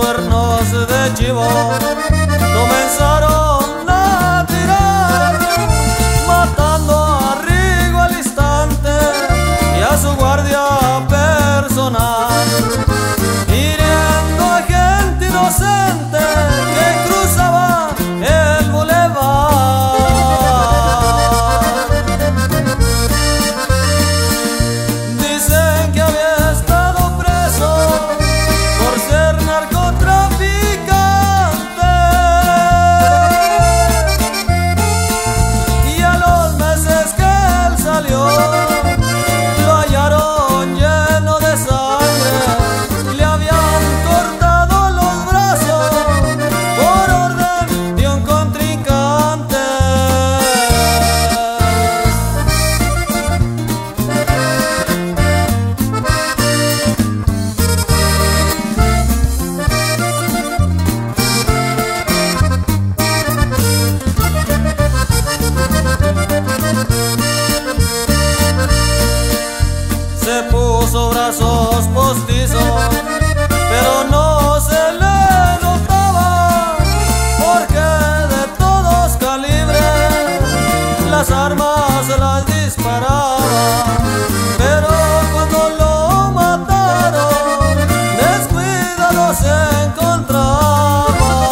cuernos de chivo comenzaron a tirar, matando a Rigo al instante y a su guardia personal, hiriendo a gente inocente que cruzaba el bulevar. Dicen que había estado preso por ser narcotraficante, y a los meses que él salió lo hallaron lleno de sangre. Le habían cortado los brazos por orden de un contrincante. Se puso brazos postizos, pero no se le notaba, porque de todos calibres las armas las disparaba. Pero cuando lo mataron, descuidado se encontraba.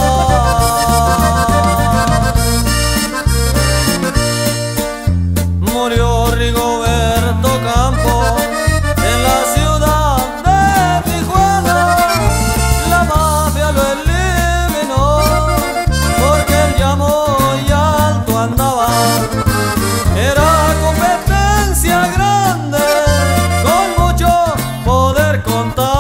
Murió Rigoberto Campos en la ciudad de Tijuana. La mafia lo eliminó porque el ya muy alto andaba. Era competencia grande con mucho poder contar.